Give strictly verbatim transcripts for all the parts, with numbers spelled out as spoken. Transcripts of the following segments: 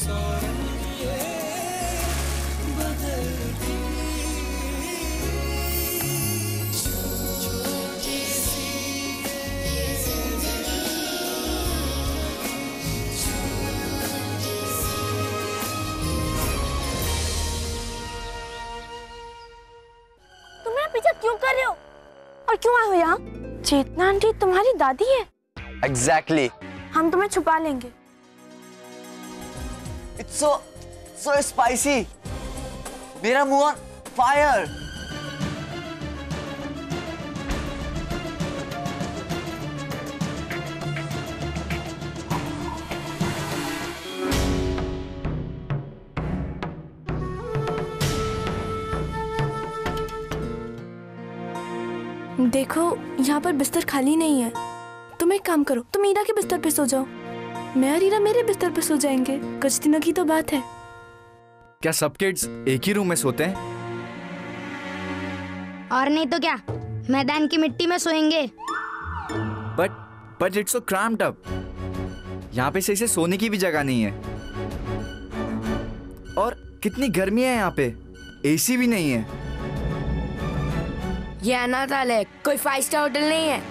क्यों कर रहे हो और क्यों आए हो यहाँ? चेतना आंटी तुम्हारी दादी है। Exactly. हम तुम्हें छुपा लेंगे। It's so so spicy. मेरा मुंह on fire. देखो यहाँ पर बिस्तर खाली नहीं है। तुम एक काम करो, तुम ईरा के बिस्तर पे सो जाओ, मैं और ईरा मेरे बिस्तर पे सो जाएंगे। कुछ दिनों की तो बात है। क्या सब किड्स एक ही रूम में सोते हैं? और नहीं तो क्या, मैदान की मिट्टी में सोएंगे। But but it's so cramped up. यहाँ पे सही से सोने की भी जगह नहीं है। और कितनी गर्मी है यहाँ पे, एसी भी नहीं है। ये अनाथालय है, कोई फाइव स्टार होटल नहीं है।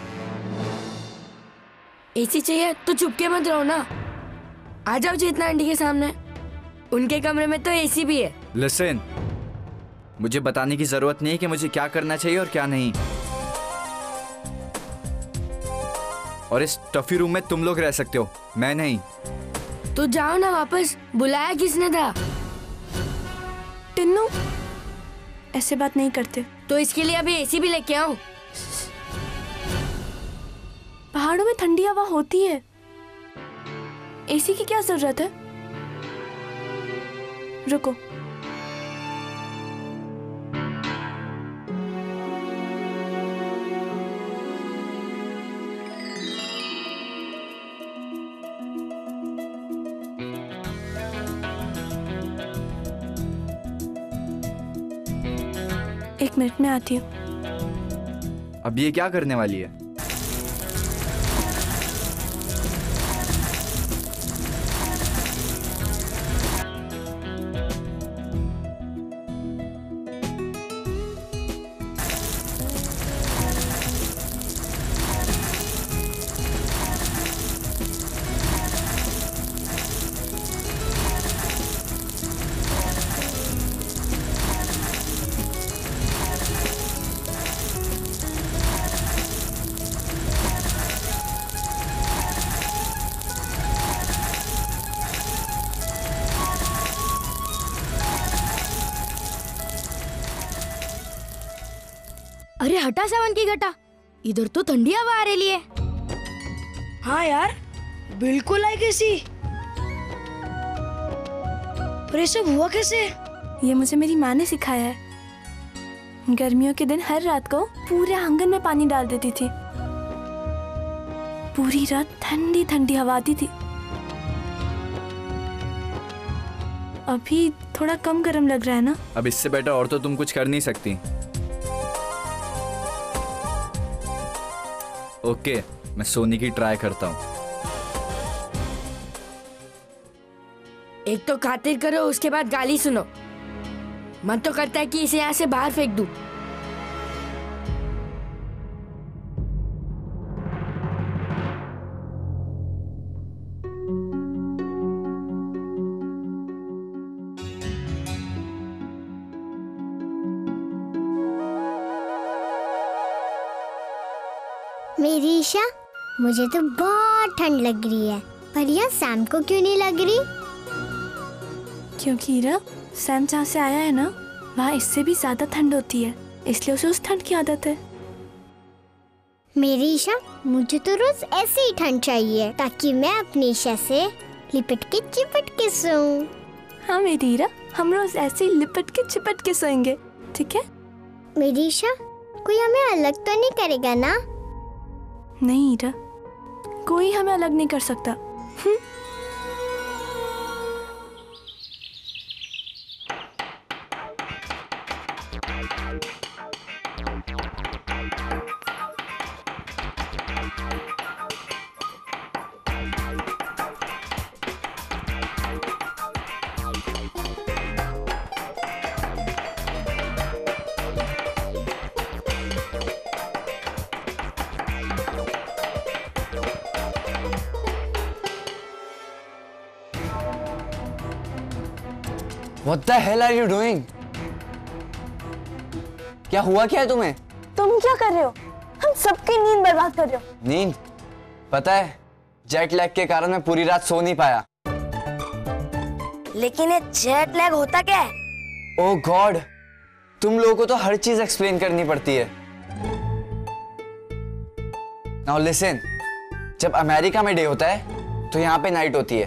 एसी चाहिए तो चुपके मत रहो ना, आ जाओ चेतना आंटी के सामने, उनके कमरे में तो एसी भी है। लिसन, मुझे बताने की जरूरत नहीं है कि मुझे क्या करना चाहिए और क्या नहीं। और इस टफी रूम में तुम लोग रह सकते हो, मैं नहीं। तो जाओ ना वापस, बुलाया किसने था? टिन्नू, ऐसे बात नहीं करते। तो इसके लिए अभी एसी भी लेके आओ। पहाड़ों में ठंडी हवा होती है, एसी की क्या जरूरत है? रुको, एक मिनट में आती हूँ। अब ये क्या करने वाली है? अरे हटा सावन की घटा, इधर तो ठंडी हवा आ रही है। हाँ यार, बिल्कुल आई कैसी। पर ये सब हुआ कैसे? ये मुझे मेरी माँ ने सिखाया है। गर्मियों के दिन हर रात को पूरे आंगन में पानी डाल देती थी। पूरी रात ठंडी ठंडी हवा आती थी। अभी थोड़ा कम गर्म लग रहा है ना? अब इससे बेटर और तो तुम कुछ कर नहीं सकती। ओके, मैं सोने की ट्राई करता हूँ। एक तो खातिर करो, उसके बाद गाली सुनो। मन तो करता है कि इसे यहाँ से बाहर फेंक दूं। मेरी ईशा, मुझे तो बहुत ठंड लग रही है, पर यहाँ सैम को क्यों नहीं लग रही? क्योंकि ईरा, सैम जहाँ से आया है ना, वहाँ इससे भी ज्यादा ठंड होती है, इसलिए उसे उस ठंड की आदत है। मेरी ईशा, मुझे तो रोज ऐसे ही ठंड चाहिए ताकि मैं अपनी ईशा से लिपट के चिपट के सोऊं। हाँ मेरी ईरा, हम रोज ऐसे ही लिपट के चिपट के सोएंगे, ठीक है? मेरी ईशा, कोई हमें अलग तो नहीं करेगा ना? नहीं ईरा, कोई हमें अलग नहीं कर सकता। हुँ? What the hell are you doing? क्या हुआ क्या है तुम्हें? तुम क्या कर रहे हो? हम सबकी नींद बर्बाद कर रहे हो। नींद? पता है जेट लैग के कारण मैं पूरी रात सो नहीं पाया। लेकिन ये जेट लैग होता क्या है? ओह गॉड, तुम लोगों को तो हर चीज एक्सप्लेन करनी पड़ती है। नाउ लिसन, जब अमेरिका में डे होता है तो यहाँ पे नाइट होती है,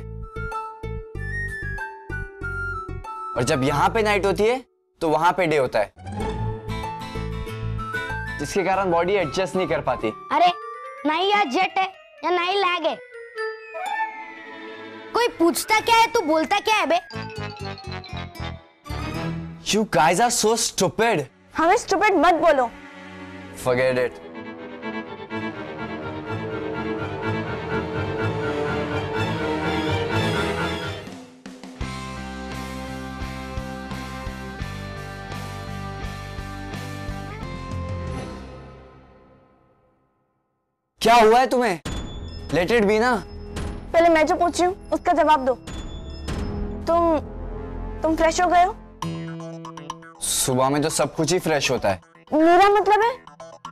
और जब यहाँ पे नाइट होती है तो वहां पे डे होता है, जिसके कारण बॉडी एडजस्ट नहीं कर पाती। अरे ना ही यार जेट है या ना ही लैग है। कोई पूछता क्या है, तू बोलता क्या है बे? You guys are so stupid. हमें स्टूपिड मत बोलो। Forget it. क्या हुआ है तुम्हें? Let it be ना। पहले मैं जो पूछ रही हूँ उसका जवाब दो। तुम तुम फ्रेश हो गए हो? सुबह में तो सब कुछ ही फ्रेश होता है। मेरा मतलब है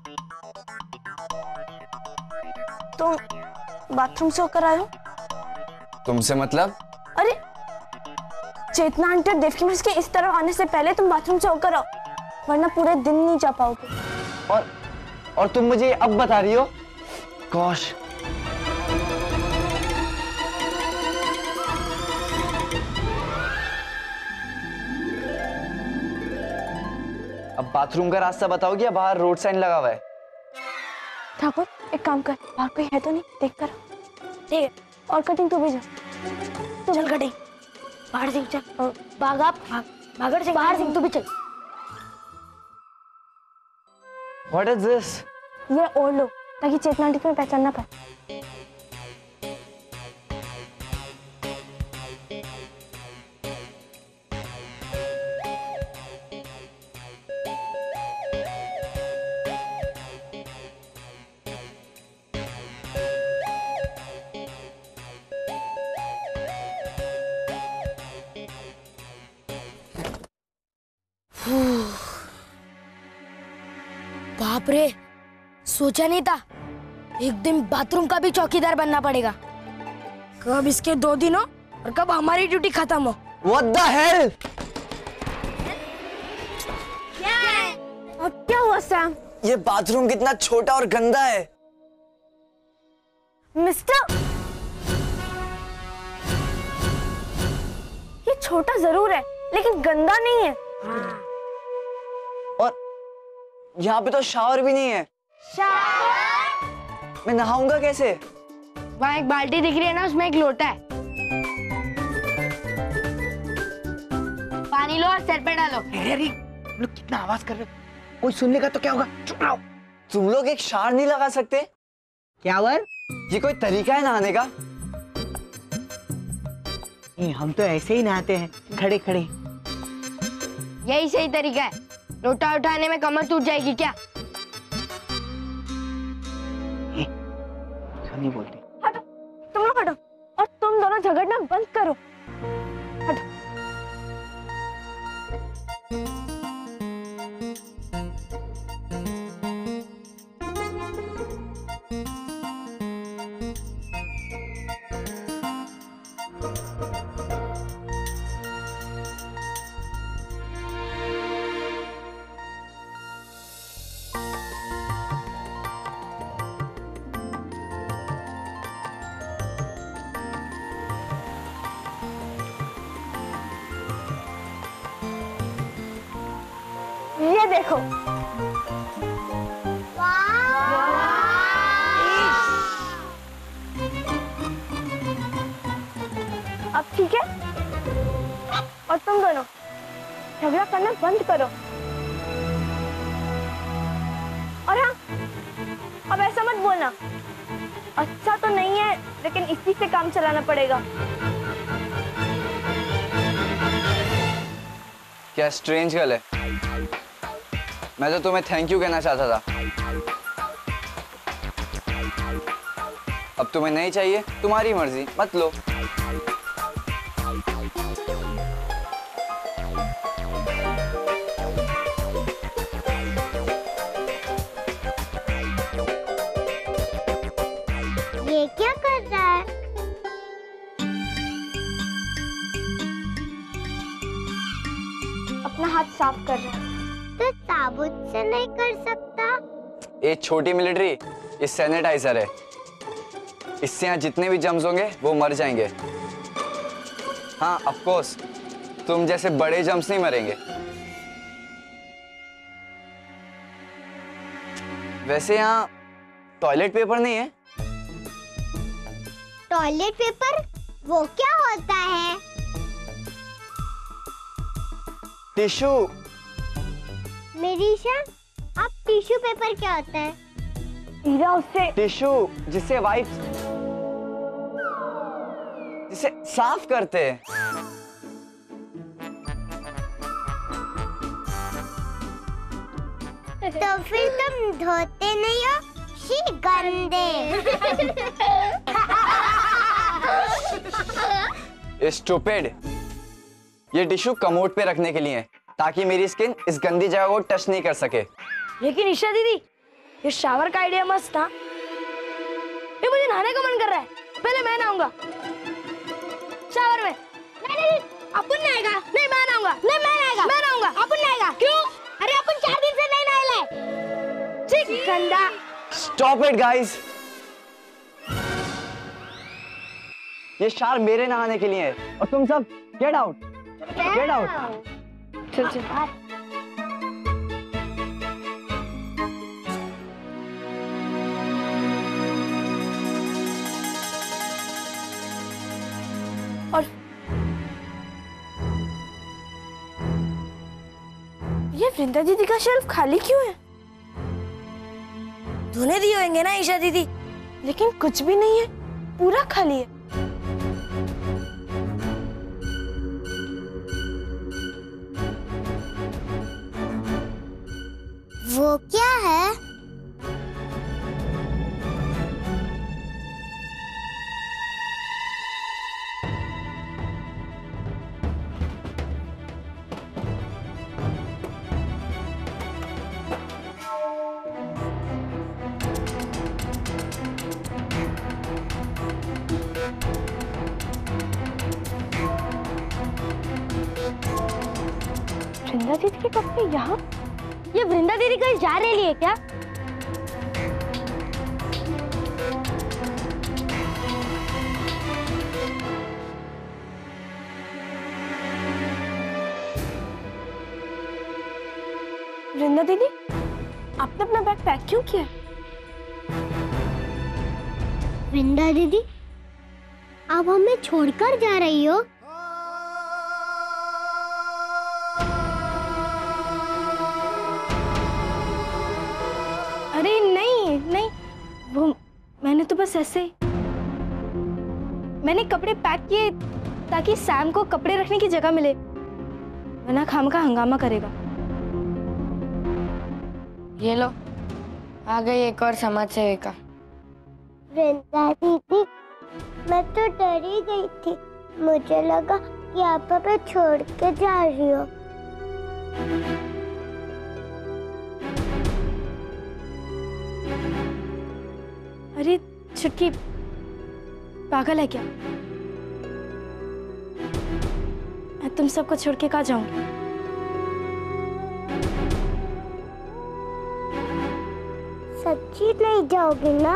तुम बाथरूम से होकर आए हो। तुमसे मतलब? अरे चेतना आंटी और देवकी मिस के इस तरफ आने से पहले तुम बाथरूम से होकर आओ, वरना पूरे दिन नहीं जा पाओगे। और और तुम मुझे अब बता रही हो? गॉश, अब बाथरूम का रास्ता बताओगी या बाहर रोड साइन लगा हुआ है? ठाकुर एक काम कर, बाहर कोई है तो नहीं, देख कर। ठीक है, और कटिंग तू भी जा। तू चल कटिंग, बाहर से चल। भाग आप, भाग, भागड़ से बाहर से तू भी चल। What is this? ये ओढ़ लो ताकि चेतना आंटी तुम्हें पहचान ना पाए। बाप रे, सोचा नहीं था एक दिन बाथरूम का भी चौकीदार बनना पड़ेगा। कब इसके दो दिन हो और कब हमारी ड्यूटी खत्म हो। What the hell? क्या है? अब क्या हुआ सैम? ये बाथरूम कितना छोटा और गंदा है। मिस्टर, ये छोटा जरूर है लेकिन गंदा नहीं है। और यहाँ पे तो शावर भी नहीं है। शावर? मैं नहाऊंगा कैसे? वहाँ एक बाल्टी दिख रही है ना, उसमें एक लोटा है। पानी लो और सर पे डालो। अरे लोग कितना आवाज कर रहे हो, कोई सुन लेगा तो क्या होगा? चुप रहो। तुम लोग एक शावर नहीं लगा सकते? क्या वर? ये कोई तरीका है नहाने का? नहीं, हम तो ऐसे ही नहाते हैं, खड़े खड़े। यही सही तरीका है। लोटा उठाने में कमर टूट जाएगी क्या? नहीं बोलते। हटो, तुम लोग हटो, और तुम दोनों झगड़ना बंद करो। हटो। ये देखो। अब ठीक है, और तुम दोनों झगड़ा करना बंद करो। और हाँ, अब ऐसा मत बोलना। अच्छा तो नहीं है लेकिन इसी से काम चलाना पड़ेगा। क्या स्ट्रेंज गर्ल है? मैं तो तुम्हें थैंक यू कहना चाहता था। अब तुम्हें नहीं चाहिए, तुम्हारी मर्जी, मत लो। अपना हाथ साफ कर रहा है। तो साबुन से नहीं कर सकता? ये छोटी मिलिट्री, ये सैनिटाइजर है। इससे यहाँ जितने भी जम्स होंगे वो मर जाएंगे। हाँ ऑफ कोर्स, तुम जैसे बड़े जम्स नहीं मरेंगे। वैसे यहाँ टॉयलेट पेपर नहीं है। टॉयलेट पेपर वो क्या होता है? टिश्यू। मेरी ईशा, आप टिश्यू पेपर क्या होता है? ईरा उससे टिश्यू जिससे वाइप जिसे साफ करते हैं। तो फिर तुम धोते नहीं हो? शी गंदे। स्टूपिड। ये टिश्यू कमोड पे रखने के लिए है ताकि मेरी स्किन इस गंदी जगह को टच नहीं कर सके। लेकिन ईशा दीदी, ये शावर का आइडिया मस्त था। ये मुझे नहाने का मन कर रहा है। पहले मैं नहाऊंगा शावर में। नहीं नहीं, अपन नहाएगा। नहीं मैं नहाऊंगा। नहीं मैं नहाएगा। मैं नहाऊंगा। अपन नहाएगा। क्यों? अरे अपन चार दिन से नहीं नहाए। ठीक गंदा। Stop it guys. ये शावर मेरे नहाने के लिए है और तुम सब गेट आउट। Get out. चल चल। और ये वृंदा दीदी का शेल्फ खाली क्यों है? धोने दिए होंगे ना ईशा दीदी। लेकिन कुछ भी नहीं है, पूरा खाली है। वो क्या है? वृंदा दीदी के कपड़े यहाँ? ये वृंदा दीदी कहीं जा रही है क्या? वृंदा दीदी, आपने अपना बैग पैक क्यों किया? वृंदा दीदी, आप हमें छोड़कर जा रही हो? अरे नहीं नहीं, वो मैंने तो बस ऐसे मैंने कपड़े पैक किए ताकि सैम को कपड़े रखने की जगह मिले, वरना खाम का हंगामा करेगा। ये लो, आ गई एक और समाज सेविका। वृंदा दीदी, मैं तो डर ही गई थी। मुझे लगा कि आप हमें छोड़ के जा रही हो। अरे छुटकी पागल है क्या? मैं तुम सबको छोड़ के कहाँ जाऊंगी? सच्ची नहीं जाओगी ना?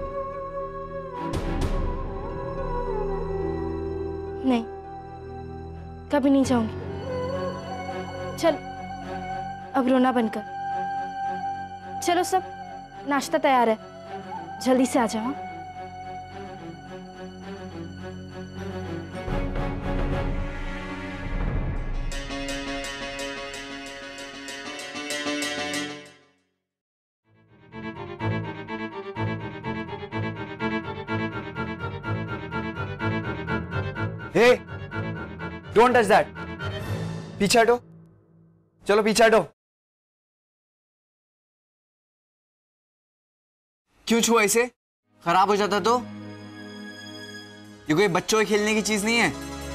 नहीं, कभी नहीं जाऊंगी। चल अब रोना बंद कर। चलो सब, नाश्ता तैयार है, जल्दी से आ जाओ। Hey, don't touch that. पीछे हटो, चलो पीछे हटो। क्यों छुआ इसे? खराब हो जाता तो? ये कोई बच्चों के खेलने की चीज नहीं है।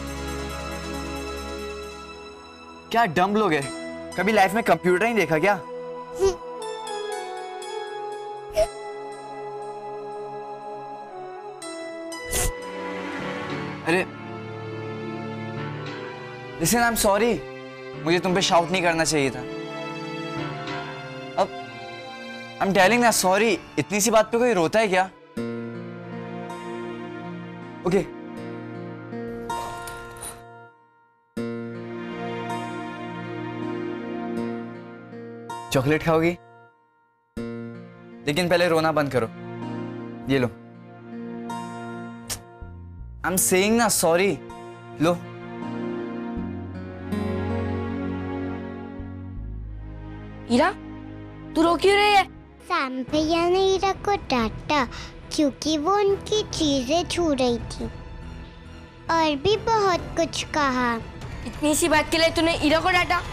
क्या डम्ब लोग है, कभी लाइफ में कंप्यूटर नहीं देखा क्या? अरे लिसन, आई एम सॉरी। मुझे तुम पे शाउट नहीं करना चाहिए था। अब आई एम टेलिंग ना सॉरी। इतनी सी बात पे कोई रोता है क्या? ओके चॉकलेट खाओगी? लेकिन पहले रोना बंद करो। ये लो। आई एम सेइंग ना सॉरी। लो। ईरा, तू रो क्यों रही है? सैम भैया ने ईरा को डांटा क्योंकि वो उनकी चीजें छू रही थी और भी बहुत कुछ कहा। इतनी सी बात के लिए तूने ईरा को डांटा?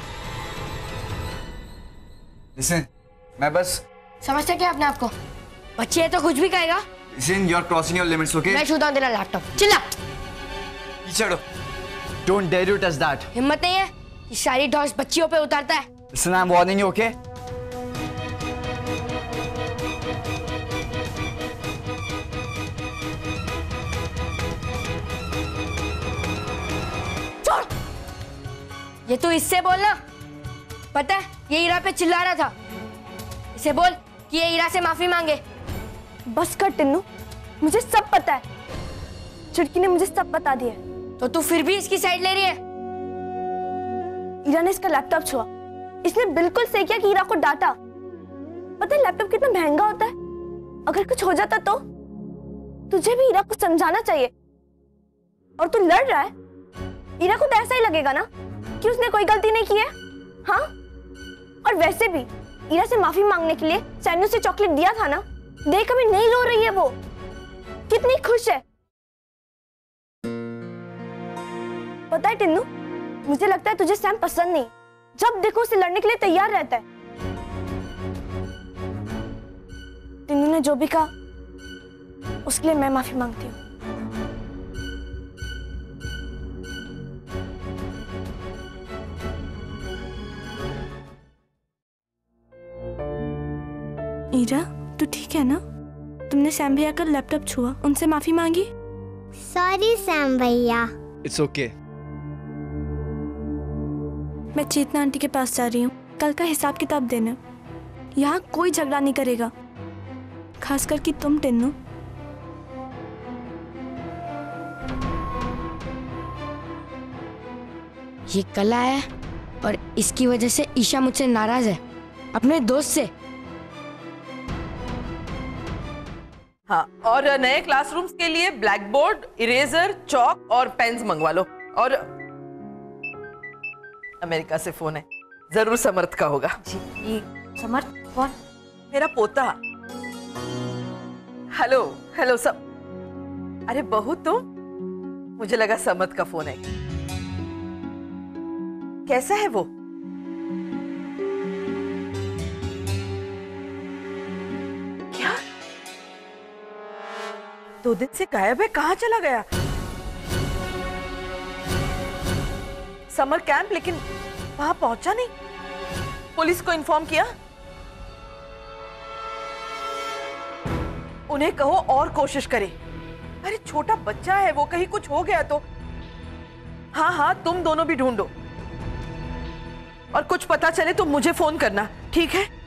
Listen, मैं बस समझता क्या अपने आप को? बच्चे है तो कुछ भी कहेगा। Listen, you are crossing your limits, okay? मैं छूता हूँ तेरा लैपटॉप। चिल्ला। पीछे हटो। Don't dare you touch that. हिम्मत नहीं है कि सारी डॉस बच्चियों पे उतारता है। Listen, I'm warning you, okay? छोड़। ये तू इससे बोलना। पता है ये ईरा पे चिल्ला रहा था। इसे बोल कि ये ईरा से माफी मांगे। बस कर टिन्नू, मुझे सब पता है। चिड़की ने मुझे सब बता दिया। तो तू फिर भी इसकी साइड ले रही है? ईरा ने इसका लैपटॉप छुआ। इसने बिल्कुल सही किया कि ईरा को डांटा। पता है लैपटॉप कितना महंगा होता है? अगर कुछ हो जाता तो तुझे भी ईरा को समझाना चाहिए। और तू लड़ रहा है, ईरा को तो ऐसा ही लगेगा ना कि उसने कोई गलती नहीं की है। हाँ, और वैसे भी ईरा से माफी मांगने के लिए सैम ने उसे चॉकलेट दिया था ना। देख अभी नहीं रो रही है वो, कितनी खुश है। पता है टिन्नू, मुझे लगता है तुझे सैम पसंद नहीं। जब देखो उसे लड़ने के लिए तैयार रहता है। टिन्नू ने जो भी कहा उसके लिए मैं माफी मांगती हूँ। ईरा, तू ठीक है ना? तुमने सैम भैया का लैपटॉप छुआ, उनसे माफी मांगी? सॉरी सैम भैया। It's okay. मैं चेतना आंटी के पास जा रही हूँ कल का हिसाब किताब देने। यहाँ कोई झगड़ा नहीं करेगा, खासकर कि तुम टिन्नू। ये कल आया है और इसकी वजह से ईशा मुझसे नाराज है, अपने दोस्त से। हाँ, और नए क्लासरूम्स के लिए ब्लैक बोर्ड, इरेजर, चौक और पेन्स मंगवा लो। और अमेरिका से फोन है, जरूर समर्थ का होगा। जी, समर्थ कौन? मेरा पोता। हेलो हेलो सब। अरे बहू तुम? मुझे लगा समर्थ का फोन है। कैसा है वो? क्या दो दिन से गायब है? कहाँ चला गया? समर कैंप, लेकिन वहां पहुंचा नहीं। पुलिस को इन्फॉर्म किया? उन्हें कहो और कोशिश करे। अरे छोटा बच्चा है वो, कहीं कुछ हो गया तो। हाँ हाँ, तुम दोनों भी ढूंढो और कुछ पता चले तो मुझे फोन करना, ठीक है?